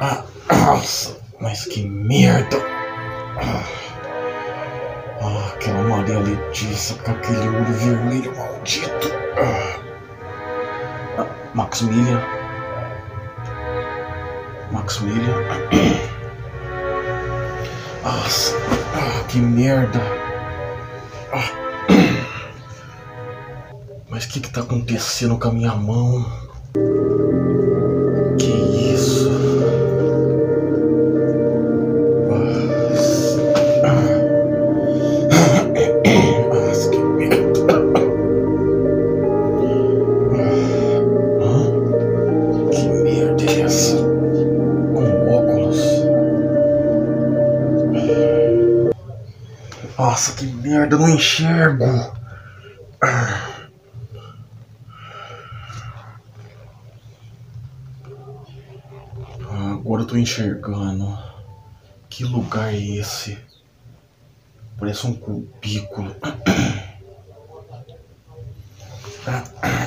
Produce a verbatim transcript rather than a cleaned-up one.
Ah, nossa, mas que merda! Ah, aquela Maria Letícia com aquele olho vermelho maldito! Ah, Maximilian. Maximilian. Nossa, ah, que merda! Ah. Mas o que que tá acontecendo com a minha mão? Que isso? Nossa, que merda! Hã? Que merda é essa? Com óculos? Nossa, que merda, eu não enxergo! Agora eu tô enxergando. Que lugar é esse? Parece um cubículo.